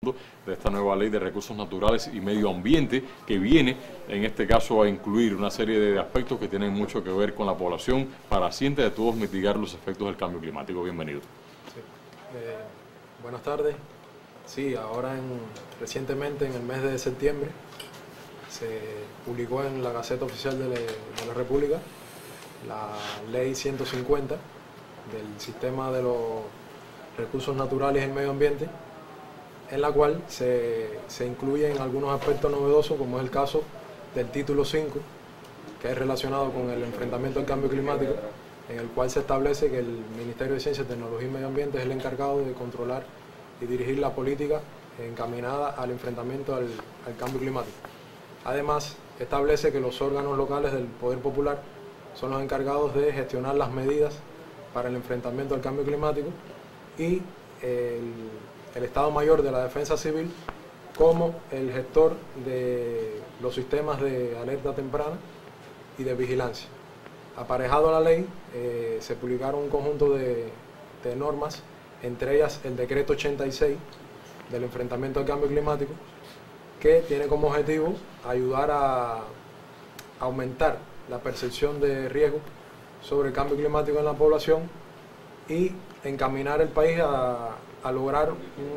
de esta nueva ley de recursos naturales y medio ambiente, que viene en este caso a incluir una serie de aspectos que tienen mucho que ver con la población para así entre todos mitigar los efectos del cambio climático. Bienvenido. Sí. Buenas tardes. Sí, ahora recientemente en el mes de septiembre se publicó en la Gaceta Oficial de la República la Ley 150 del Sistema de los Recursos Naturales y el Medio Ambiente, en la cual se incluyen algunos aspectos novedosos, como es el caso del título 5, que es relacionado con el enfrentamiento al cambio climático, en el cual se establece que el Ministerio de Ciencia, Tecnología y Medio Ambiente es el encargado de controlar y dirigir la política encaminada al enfrentamiento al cambio climático. Además, establece que los órganos locales del Poder Popular son los encargados de gestionar las medidas para el enfrentamiento al cambio climático y el Estado Mayor de la Defensa Civil como el gestor de los sistemas de alerta temprana y de vigilancia. Aparejado a la ley, se publicaron un conjunto de normas, entre ellas el Decreto 86 del enfrentamiento al cambio climático, que tiene como objetivo ayudar a aumentar la percepción de riesgo sobre el cambio climático en la población y encaminar el país a lograr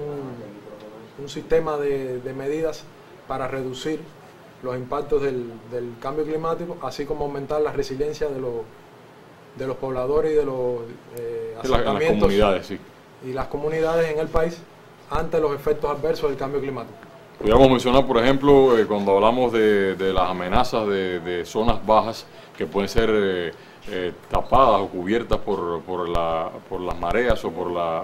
un sistema de medidas para reducir los impactos del cambio climático, así como aumentar la resiliencia de los pobladores y de los asentamientos las comunidades, sí, y las comunidades en el país ante los efectos adversos del cambio climático. Podríamos mencionar, por ejemplo, cuando hablamos de las amenazas de zonas bajas que pueden ser tapadas o cubiertas por las mareas o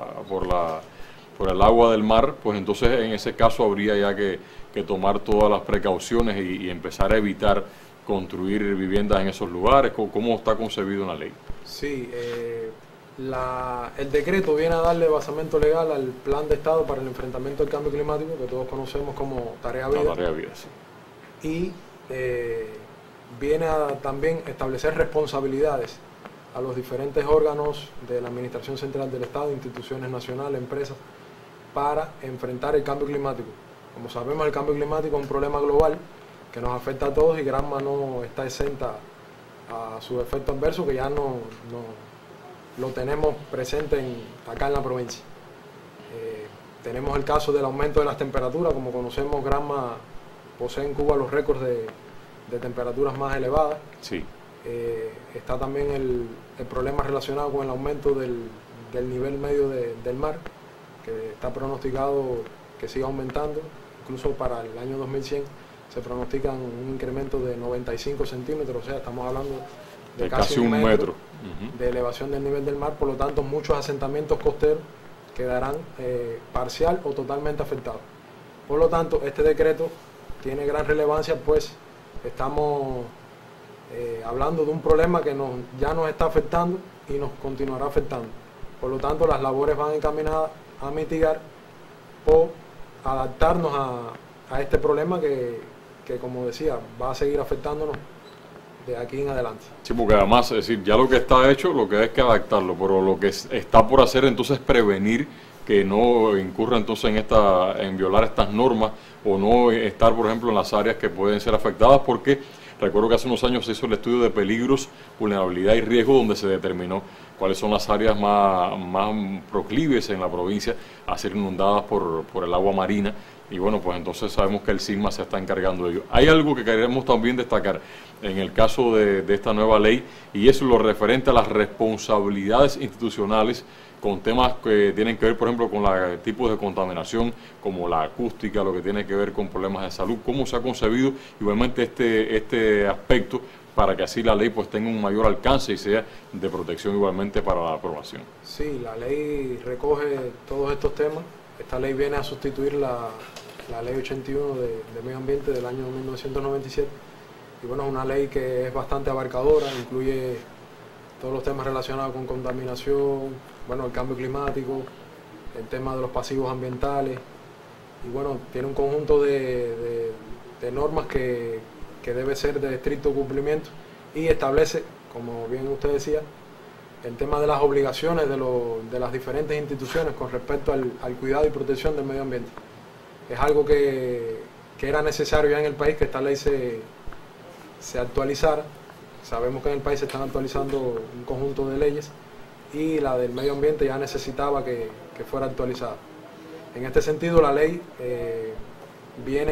por el agua del mar, pues entonces en ese caso habría ya que tomar todas las precauciones y empezar a evitar construir viviendas en esos lugares. ¿Cómo está concebido en la ley? Sí, el decreto viene a darle basamento legal al Plan de Estado para el enfrentamiento al cambio climático, que todos conocemos como Tarea Vida. La Tarea Vida, sí. Y viene a también establecer responsabilidades a los diferentes órganos de la Administración Central del Estado, instituciones nacionales, empresas, para enfrentar el cambio climático. Como sabemos, el cambio climático es un problema global que nos afecta a todos y Granma no está exenta a sus efectos adversos, que ya no lo tenemos presente acá en la provincia. Tenemos el caso del aumento de las temperaturas. Como conocemos, Granma posee en Cuba los récords de temperaturas más elevadas. Sí. Está también el problema relacionado con el aumento del nivel medio del mar, que está pronosticado que siga aumentando. Incluso para el año 2100 se pronostica un incremento de 95 centímetros, o sea, estamos hablando de casi un metro de elevación del nivel del mar. Por lo tanto, muchos asentamientos costeros quedarán parcial o totalmente afectados. Por lo tanto, este decreto tiene gran relevancia, pues estamos hablando de un problema que ya nos está afectando y nos continuará afectando. Por lo tanto, las labores van encaminadas a mitigar o adaptarnos a este problema que, como decía, va a seguir afectándonos de aquí en adelante. Sí, porque además, es decir, ya lo que está hecho, lo que hay que adaptarlo, pero lo que está por hacer entonces es prevenir que no incurra entonces en violar estas normas o no estar, por ejemplo, en las áreas que pueden ser afectadas, porque recuerdo que hace unos años se hizo el estudio de peligros, vulnerabilidad y riesgo, donde se determinó cuáles son las áreas más proclives en la provincia a ser inundadas por el agua marina. Y bueno, pues entonces sabemos que el SIGMA se está encargando de ello. Hay algo que queremos también destacar en el caso de esta nueva ley, y es lo referente a las responsabilidades institucionales con temas que tienen que ver, por ejemplo, con los tipos de contaminación, como la acústica, lo que tiene que ver con problemas de salud. ¿Cómo se ha concebido igualmente este aspecto para que así la ley pues tenga un mayor alcance y sea de protección igualmente para la población? Sí, la ley recoge todos estos temas. Esta ley viene a sustituir la ley 81 de medio ambiente del año 1997. Y bueno, es una ley que es bastante abarcadora, incluye todos los temas relacionados con contaminación, bueno, el cambio climático, el tema de los pasivos ambientales. Y bueno, tiene un conjunto de normas que debe ser de estricto cumplimiento y establece, como bien usted decía, el tema de las obligaciones de las diferentes instituciones con respecto al cuidado y protección del medio ambiente. es algo que era necesario ya en el país, que esta ley se actualizara. Sabemos que en el país se están actualizando un conjunto de leyes y la del medio ambiente ya necesitaba que fuera actualizada. En este sentido, la ley viene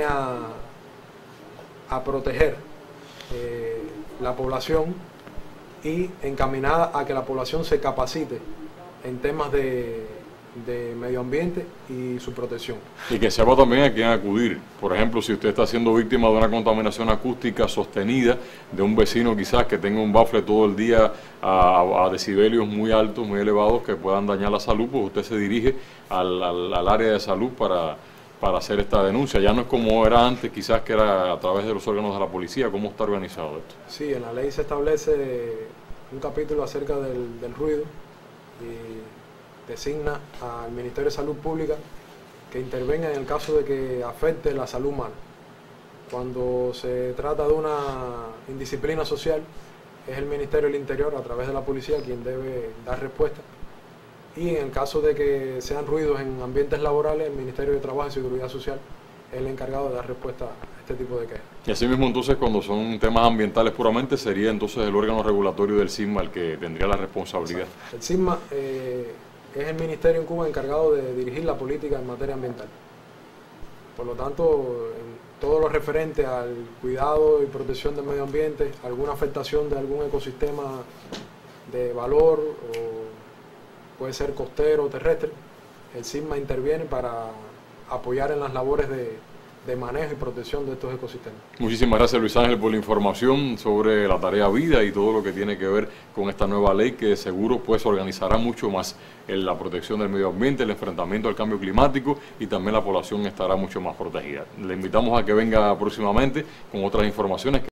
a proteger la población y encaminada a que la población se capacite en temas de medio ambiente y su protección. Y que sepa también a quién acudir. Por ejemplo, si usted está siendo víctima de una contaminación acústica sostenida de un vecino quizás que tenga un bafle todo el día a decibelios muy altos, muy elevados, que puedan dañar la salud, pues usted se dirige al área de salud para hacer esta denuncia. Ya no es como era antes, quizás que era a través de los órganos de la policía. ¿Cómo está organizado esto? Sí, en la ley se establece un capítulo acerca del ruido y designa al Ministerio de Salud Pública que intervenga en el caso de que afecte la salud humana. Cuando se trata de una indisciplina social, es el Ministerio del Interior, a través de la policía, quien debe dar respuesta. Y en el caso de que sean ruidos en ambientes laborales, el Ministerio de Trabajo y Seguridad Social es el encargado de dar respuesta a este tipo de quejas. Y así mismo, entonces, cuando son temas ambientales puramente, sería entonces el órgano regulatorio del SIGMA el que tendría la responsabilidad. Exacto. El SIGMA es el ministerio en Cuba encargado de dirigir la política en materia ambiental. Por lo tanto, en todo lo referente al cuidado y protección del medio ambiente, alguna afectación de algún ecosistema de valor, o puede ser costero o terrestre, el SIGMA interviene para apoyar en las labores de manejo y protección de estos ecosistemas. Muchísimas gracias, Luis Ángel, por la información sobre la tarea vida y todo lo que tiene que ver con esta nueva ley, que de seguro pues organizará mucho más en la protección del medio ambiente, el enfrentamiento al cambio climático, y también la población estará mucho más protegida. Le invitamos a que venga próximamente con otras informaciones.